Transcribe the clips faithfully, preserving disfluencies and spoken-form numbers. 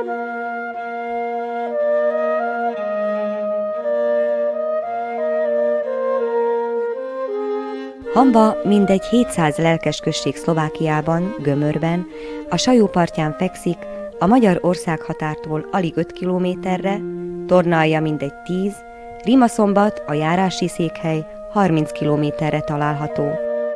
Hamba mindegy hétszáz lelkes község Szlovákiában, Gömörben, a Sajó partján fekszik, a magyar országhatártól alig öt kilométerre, Tornalja mindegy tíz, Rimaszombat, a járási székhely harminc kilométerre található.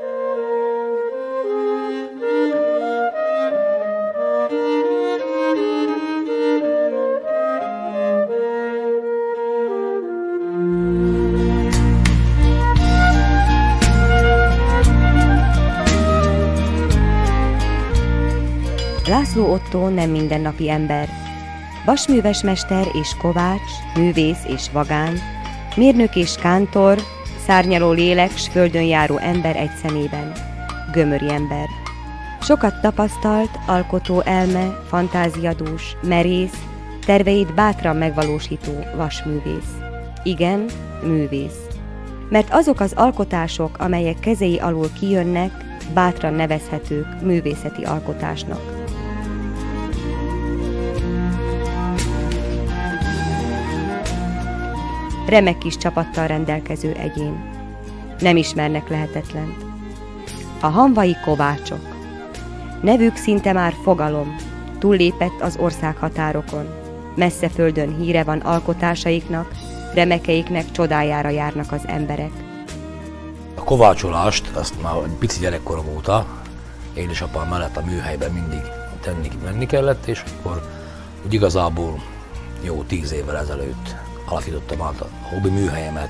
László Ottó nem mindennapi ember. Vasműves mester és kovács, művész és vagán, mérnök és kántor, szárnyaló lélek s földön járó ember egy szemében. Gömöri ember. Sokat tapasztalt, alkotó elme, fantáziadús, merész, terveit bátran megvalósító vasművész. Igen, művész. Mert azok az alkotások, amelyek kezei alól kijönnek, bátran nevezhetők művészeti alkotásnak. Remek kis csapattal rendelkező egyén. Nem ismernek lehetetlent. A hamvai kovácsok. Nevük szinte már fogalom, túllépett az ország határokon. Messze földön híre van alkotásaiknak, remekeiknek csodájára járnak az emberek. A kovácsolást, azt már egy pici gyerekkorom óta, édesapám mellett a műhelyben mindig tenni, menni kellett, és akkor úgy igazából jó tíz évvel ezelőtt alakítottam át a hobbi műhelyemet,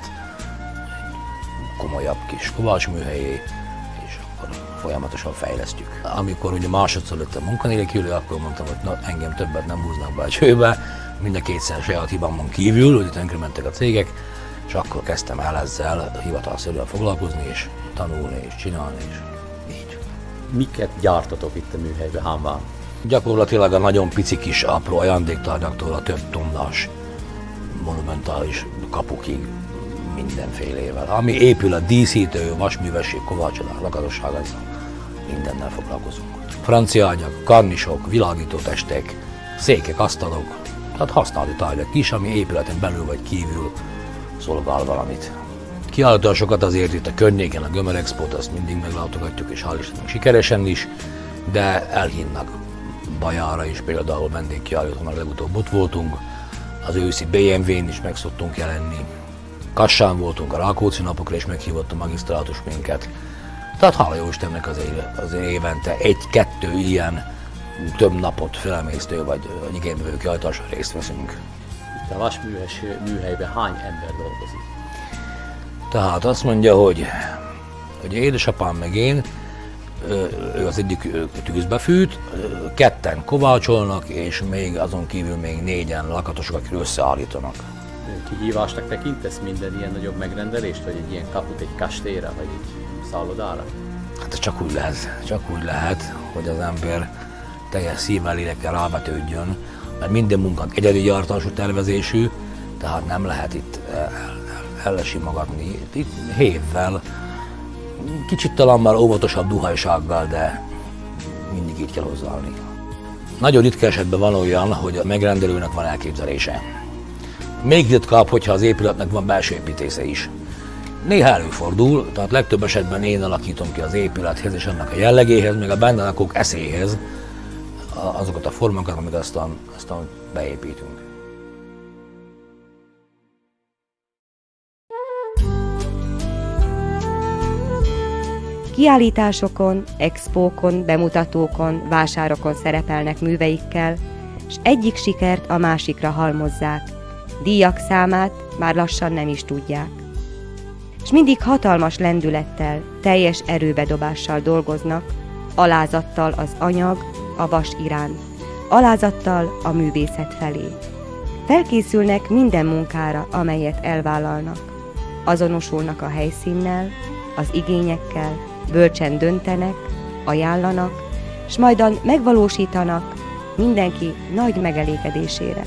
komolyabb kis kovács műhelyé, és akkor folyamatosan fejlesztjük. Amikor ugye másodszor lettem munkanélküli, akkor mondtam, hogy na, engem többet nem húznak be a csőbe, mind a kétszer saját hibámon kívül, hogy tönkrementek a cégek, és akkor kezdtem el ezzel hivatalszerűen foglalkozni, és tanulni, és csinálni, és így. Miket gyártatok itt a műhelyben, Hambán? Gyakorlatilag a nagyon pici kis apró ajándéktárgyaktól a több tonnás monumentális kapukig mindenfélével. Ami épül a díszítő, vasművesség, kovácsolás, lakatosság, ezzel mindennel foglalkozunk. Francia ágyak, karnisok, világítótestek, székek, asztalok, tehát használati tárgyak is, ami épületen belül vagy kívül szolgál valamit. Kiállításokat azért itt a környéken, a Gömör Expót, azt mindig meglátogatjuk, és hál' Istennek sikeresen is, de elhívnak Bajára is, például vendégkiállítónak legutóbb ott voltunk, az őszi bé em vén is meg szoktunk jelenni. Kassán voltunk a Rákóczi napokra, és meghívott a magisztrátus minket. Tehát hála jó Istennek azért, azért évente egy-kettő ilyen több napot felemésztő vagy igénybevő kiállításon részt veszünk. Itt a vasműves műhelyben hány ember dolgozik? Tehát azt mondja, hogy, hogy édesapám meg én, ő az egyik tűzbe fűt, ketten kovácsolnak, és még azon kívül még négyen lakatosok, akik összeállítanak. Kihívásnak tekintesz minden ilyen nagyobb megrendelést, vagy egy ilyen kaput egy kastélyra, vagy egy szállodára? Hát csak úgy lehet, csak úgy lehet, hogy az ember teljes szívvel, lélekkel rávetődjön, mert minden munkánk egyedi gyártású tervezésű, tehát nem lehet itt ellesimogatni. Itt hévvel, kicsit talán már óvatosabb duhajsággal, de mindig így kell hozzáállni. Nagyon ritka esetben van olyan, hogy a megrendelőnek van elképzelése. Még ritkább, hogyha az épületnek van belső építésze is. Néha előfordul, tehát legtöbb esetben én alakítom ki az épülethez és annak a jellegéhez, még a benne lakók eszéhez azokat a formákat, amit aztán, aztán beépítünk. Kiállításokon, expókon, bemutatókon, vásárokon szerepelnek műveikkel, s egyik sikert a másikra halmozzák. Díjak számát már lassan nem is tudják. És mindig hatalmas lendülettel, teljes erőbedobással dolgoznak, alázattal az anyag, a vas iránt, alázattal a művészet felé. Felkészülnek minden munkára, amelyet elvállalnak. Azonosulnak a helyszínnel, az igényekkel, bölcsen döntenek, ajánlanak, s majdan megvalósítanak mindenki nagy megelégedésére.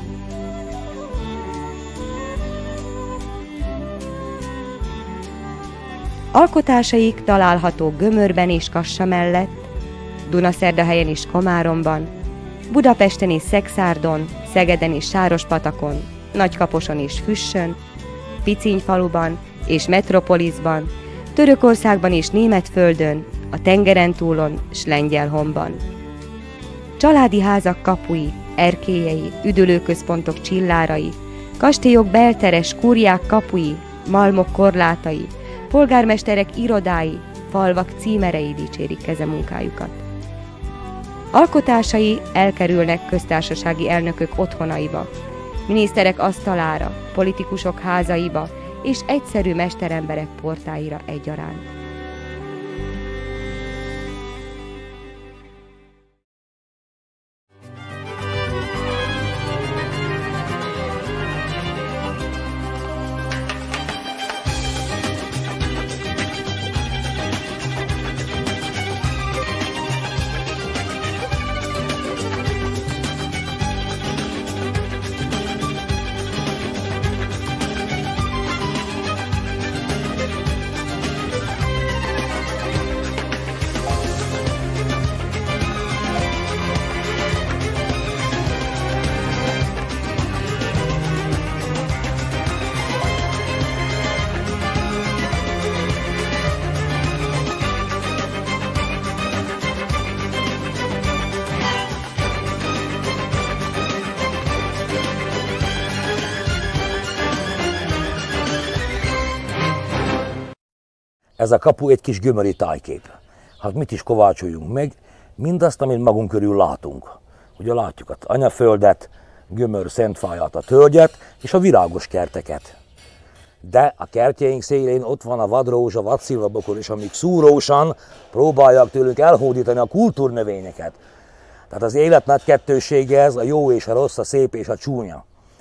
Alkotásaik találhatók Gömörben és Kassa mellett, Dunaszerdahelyen és Komáromban, Budapesten és Szekszárdon, Szegeden és Sárospatakon, Nagykaposon és Füssön, Picinyfaluban és Metropoliszban, Törökországban és Németföldön, a tengeren túlon s Lengyelhomban. Családi házak kapui, erkélyei, üdülőközpontok csillárai, kastélyok belteres kúriák kapui, malmok korlátai, polgármesterek irodái, falvak címerei dicsérik kezemunkájukat. Alkotásai elkerülnek köztársasági elnökök otthonaiba, miniszterek asztalára, politikusok házaiba és egyszerű mesteremberek portáira egyaránt. Ez a kapu egy kis gömöri tájkép. Hát mit is kovácsoljunk meg? Mindazt, amit magunk körül látunk. Ugye látjuk az anyaföldet, gömör szentfáját, a tölgyet és a virágos kerteket. De a kertjeink szélén ott van a vadrózsa, vadszilvabokor is, amik szúrósan próbálják tőlünk elhódítani a kultúrnövényeket. Tehát az élet nagy kettősége ez, a jó és a rossz, a szép és a csúnya.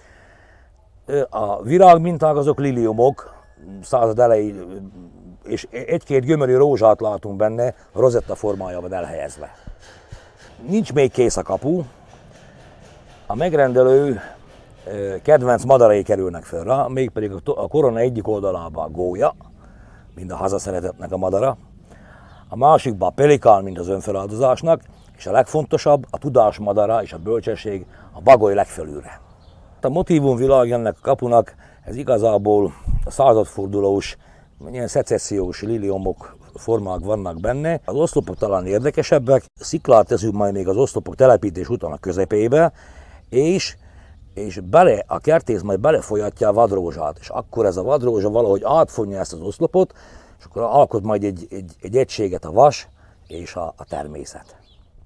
A virágminták azok liliumok, század elejé, és egy-két gyömöri rózsát látunk benne, rozetta formájában elhelyezve. Nincs még kész a kapu, a megrendelő kedvenc madarai kerülnek fel rá, mégpedig a korona egyik oldalában a gólya, mind a hazaszeretetnek a madara, a másikban a pelikán, mint az önfeláldozásnak, és a legfontosabb, a tudás madara és a bölcsesség a bagoly legfölülre. A motívumvilág ennek a kapunak, ez igazából a századfordulós, ilyen szecessziós liliomok formák vannak benne. Az oszlopok talán érdekesebbek, sziklát teszünk majd még az oszlopok telepítés után a közepébe, és, és bele, a kertész majd belefolyatja a vadrózsát, és akkor ez a vadrózsa valahogy átfonja ezt az oszlopot, és akkor alkot majd egy, egy, egy egységet a vas és a, a természet.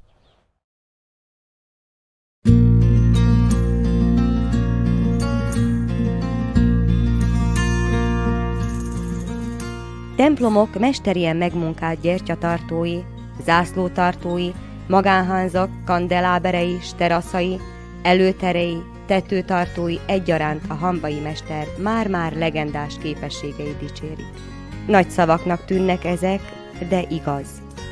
Templomok mesterien megmunkált gyertyatartói, zászlótartói, magánházak, kandeláberei, teraszai, előterei, tetőtartói egyaránt a hamvai mester már-már legendás képességei dicsérik. Nagy szavaknak tűnnek ezek, de igaz.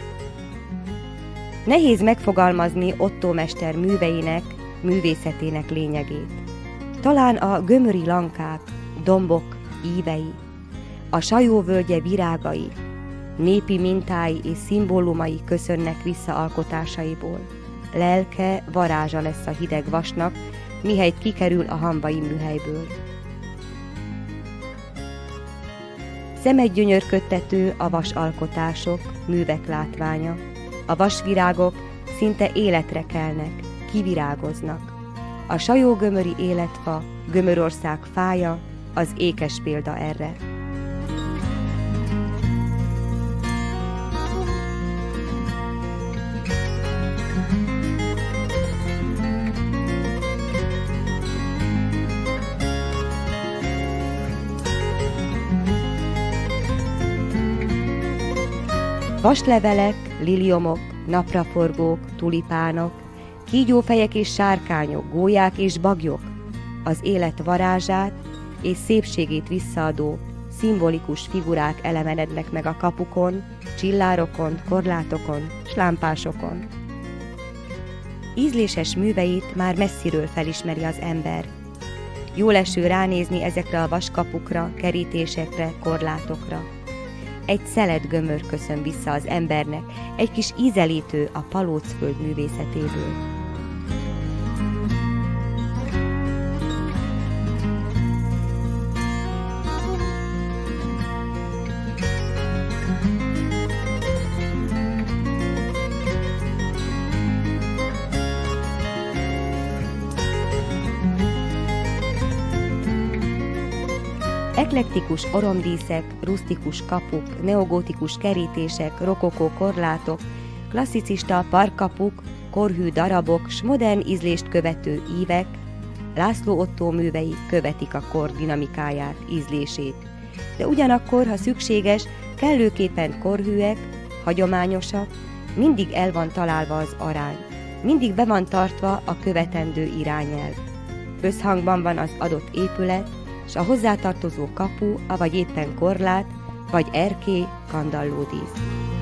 Nehéz megfogalmazni Ottó mester műveinek, művészetének lényegét. Talán a gömöri lankák, dombok ívei, a sajóvölgye virágai, népi mintái és szimbólumai köszönnek vissza alkotásaiból. Lelke varázsa lesz a hideg vasnak, mihelyt kikerül a hamvai műhelyből. Szemet gyönyörködtető a vasalkotások, művek látványa. A vasvirágok szinte életre kelnek, kivirágoznak. A sajógömöri életfa, Gömörország fája, az ékes példa erre. Vaslevelek, liliomok, napraforgók, tulipánok, kígyófejek és sárkányok, gólyák és bagyok, az élet varázsát és szépségét visszaadó szimbolikus figurák elemenednek meg a kapukon, csillárokon, korlátokon, s lámpásokon. Ízléses műveit már messziről felismeri az ember. Jól eső ránézni ezekre a vaskapukra, kerítésekre, korlátokra. Egy szelet gömör köszön vissza az embernek, egy kis ízelítő a Palócföld művészetéből. Eklektikus oromdíszek, rusztikus kapuk, neogótikus kerítések, rokokó korlátok, klasszicista parkkapuk, korhű darabok s modern ízlést követő ívek, László Ottó művei követik a kor dinamikáját, ízlését, de ugyanakkor, ha szükséges, kellőképpen korhűek, hagyományosak, mindig el van találva az arány, mindig be van tartva a követendő irányelv. Összhangban van az adott épület, s a hozzátartozó kapu, avagy éppen korlát, vagy erkély, kandallódísz.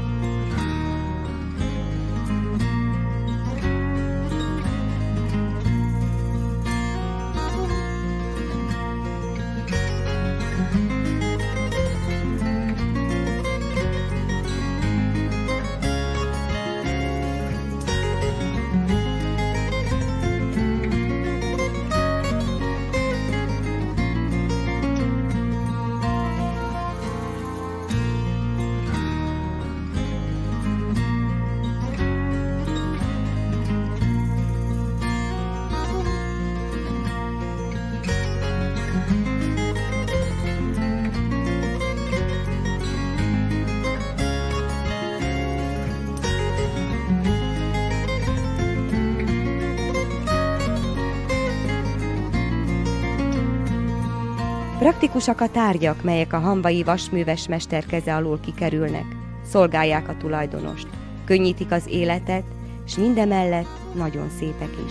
Praktikusak a tárgyak, melyek a hamvai vasműves mester keze alól kikerülnek, szolgálják a tulajdonost, könnyítik az életet, s mindemellett nagyon szépek is.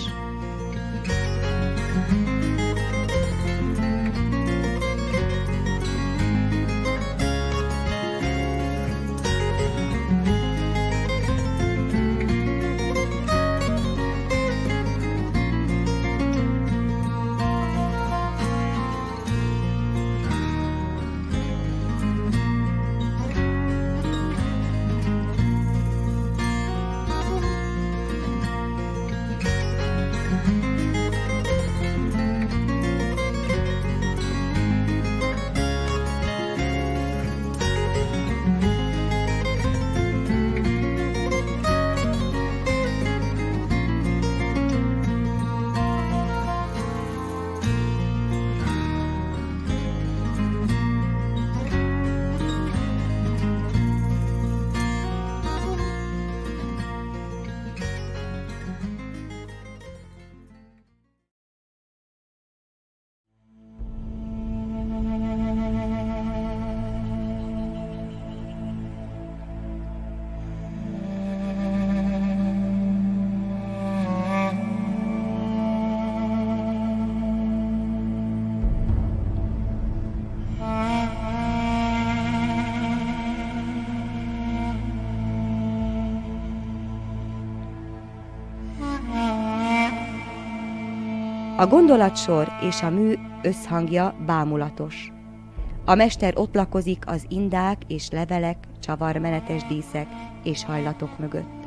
A gondolatsor és a mű összhangja bámulatos. A mester ott lakozik az indák és levelek, csavarmenetes díszek és hajlatok mögött.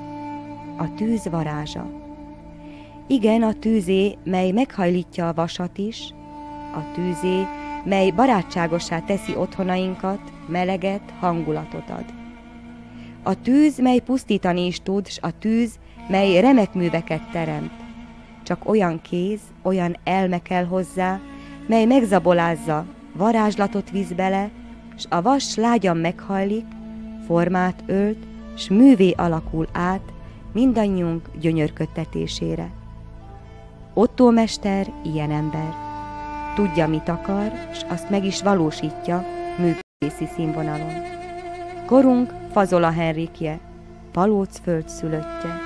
A tűz varázsa. Igen, a tűzé, mely meghajlítja a vasat is, a tűzé, mely barátságossá teszi otthonainkat, meleget, hangulatot ad. A tűz, mely pusztítani is tud, s a tűz, mely remek műveket teremt. Csak olyan kéz, olyan elme kell hozzá, mely megzabolázza, varázslatot visz bele, s a vas lágyan meghajlik, formát ölt, s művé alakul át mindannyiunk gyönyörködtetésére. Ottó mester ilyen ember. Tudja, mit akar, s azt meg is valósítja művészi színvonalon. Korunk Fazola Henrikje, Palócföld szülöttje.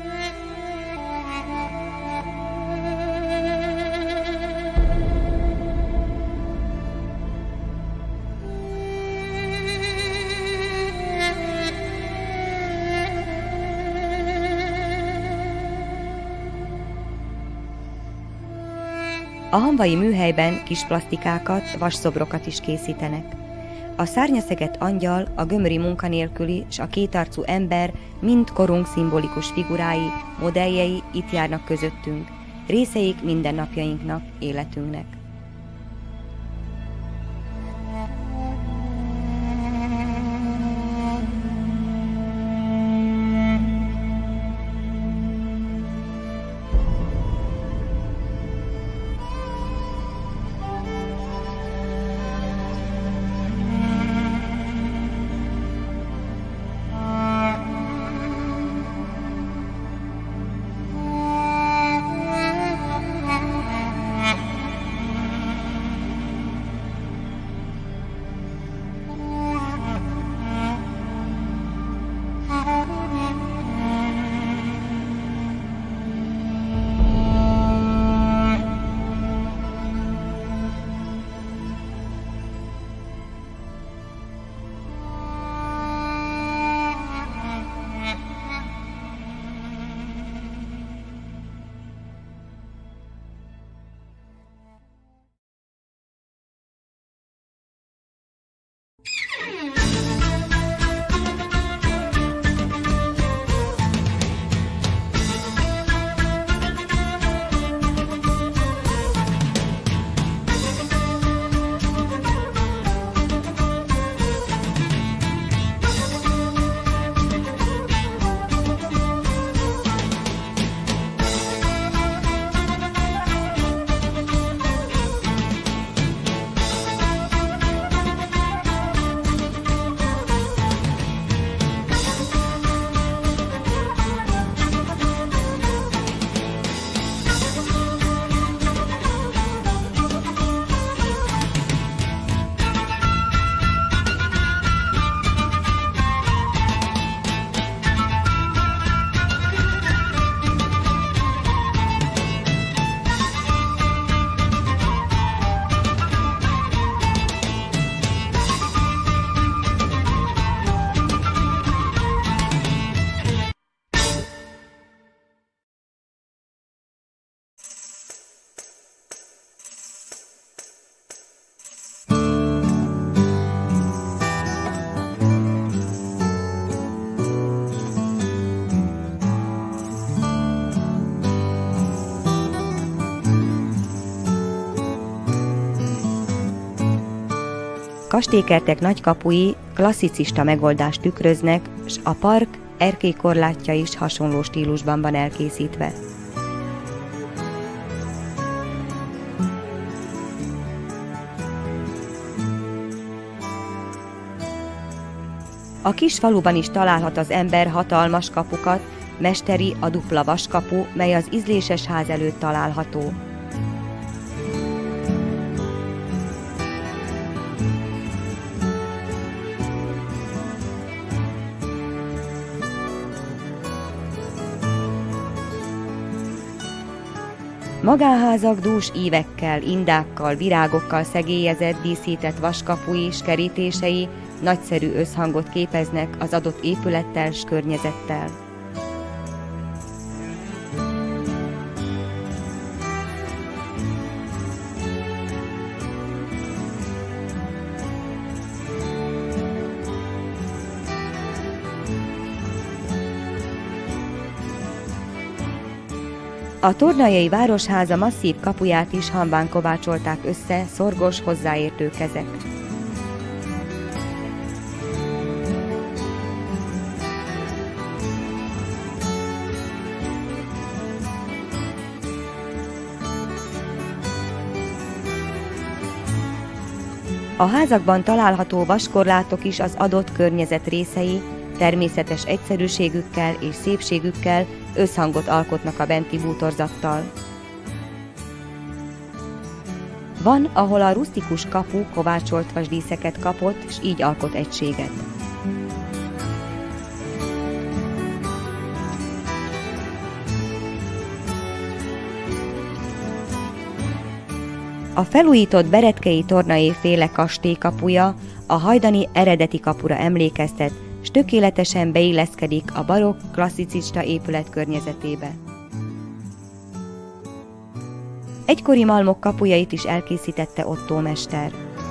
A hamvai műhelyben kis plastikákat, vasszobrokat is készítenek. A szárnyaszeget angyal, a gömöri munkanélküli s a kétarcú ember mind korunk szimbolikus figurái, modelljei itt járnak közöttünk, részeik mindennapjainknak, életünknek. kastélykertek nagykapui klasszicista megoldást tükröznek, s a park erkélykorlátja is hasonló stílusban van elkészítve. A kis faluban is találhat az ember hatalmas kapukat, mesteri a dupla vaskapu, mely az ízléses ház előtt található. Magánházak dús ívekkel, indákkal, virágokkal szegélyezett, díszített vaskapui és kerítései nagyszerű összhangot képeznek az adott épülettel s környezettel. A Tornaljai Városháza masszív kapuját is hamván kovácsolták össze szorgos, hozzáértő kezek. A házakban található vaskorlátok is az adott környezet részei, természetes egyszerűségükkel és szépségükkel összhangot alkotnak a benti bútorzattal. Van, ahol a rusztikus kapu kovácsolt vasdíszeket kapott, és így alkot egységet. A felújított Beretkei Tornai féle kastély kapuja a hajdani eredeti kapura emlékeztet, s tökéletesen beilleszkedik a barokk klasszicista épület környezetébe. Egykori malmok kapujait is elkészítette Ottó mester.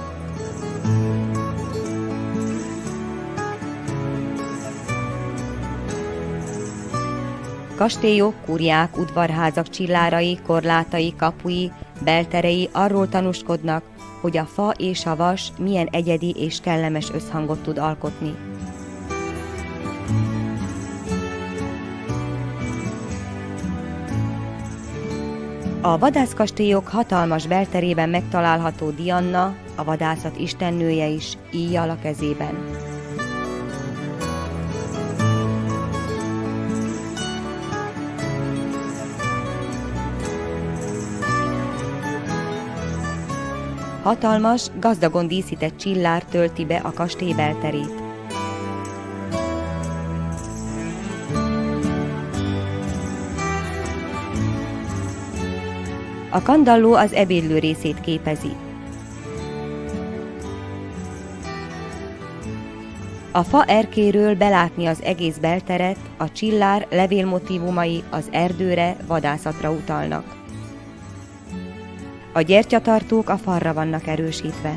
Kastélyok, kurják, udvarházak csillárai, korlátai, kapui, belterei arról tanúskodnak, hogy a fa és a vas milyen egyedi és kellemes összhangot tud alkotni. A vadászkastélyok hatalmas belterében megtalálható Diana, a vadászat istennője is, íjjal a kezében. Hatalmas, gazdagon díszített csillár tölti be a kastély belterét. A kandalló az ebédlő részét képezi. A fa erkéről belátni az egész belteret, a csillár levélmotívumai az erdőre, vadászatra utalnak. A gyertyatartók a falra vannak erősítve.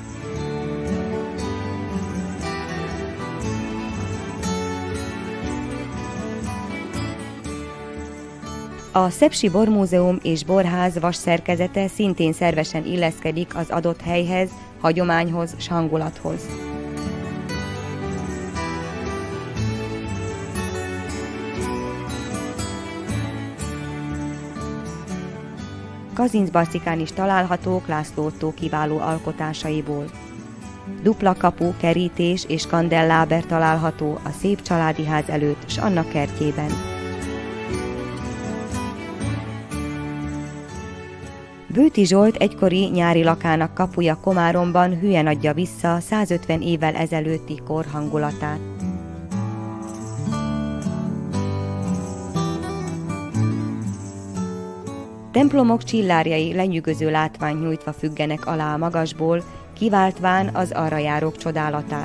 A Szepsi Bormúzeum és Borház vasszerkezete szintén szervesen illeszkedik az adott helyhez, hagyományhoz s hangulathoz. Kazincbarcikán is találhatók László Ottó kiváló alkotásaiból. Dupla kapu, kerítés és kandelláber található a szép családi ház előtt s annak kertjében. Bőti Zsolt egykori nyári lakának kapuja Komáromban hülyen adja vissza százötven évvel ezelőtti kor hangulatát. Templomok csillárjai lenyűgöző látványt nyújtva függenek alá a magasból, kiváltván az arra járók csodálatát.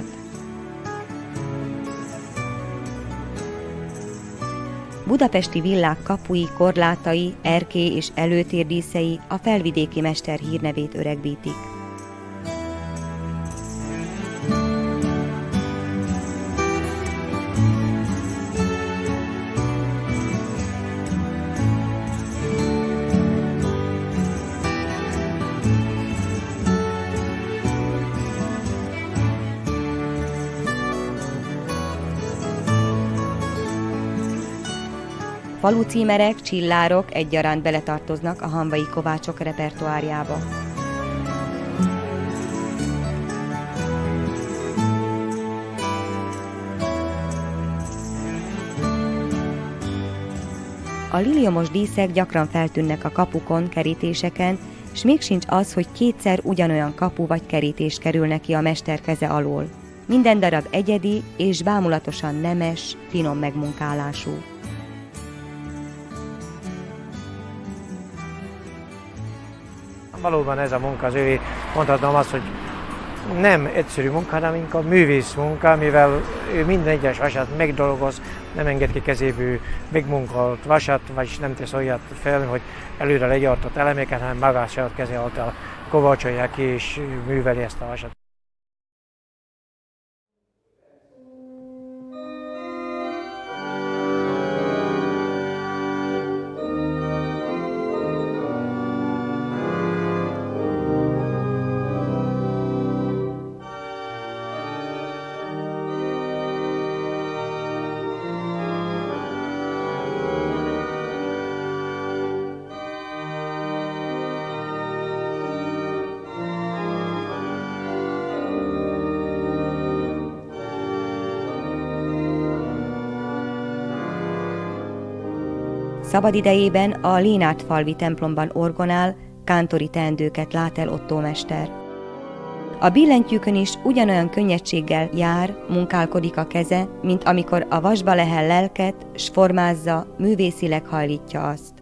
Budapesti villák kapui, korlátai, erkély és előtérdíszei a felvidéki mester hírnevét öregbítik. falucímerek, csillárok egyaránt beletartoznak a hamvai kovácsok repertoárjába. A liliomos díszek gyakran feltűnnek a kapukon, kerítéseken, s még sincs az, hogy kétszer ugyanolyan kapu vagy kerítés kerül neki a mester keze alól. Minden darab egyedi és bámulatosan nemes, finom megmunkálású. Valóban ez a munka az övé, mondhatnom azt, hogy nem egyszerű munka, hanem inkább művész munka, mivel ő minden egyes vasat megdolgoz, nem enged ki kezéből megmunkált vasat, vagyis nem tesz olyat fel, hogy előre legyartott elemeket, hanem magát saját keze által kovácsolja ki és műveli ezt a vasat. Szabadidejében a Lénártfalvi templomban orgonál, kántori teendőket lát el Ottó mester. A billentyűkön is ugyanolyan könnyedséggel jár, munkálkodik a keze, mint amikor a vasba lehel lelket, s formázza, művészileg hajlítja azt.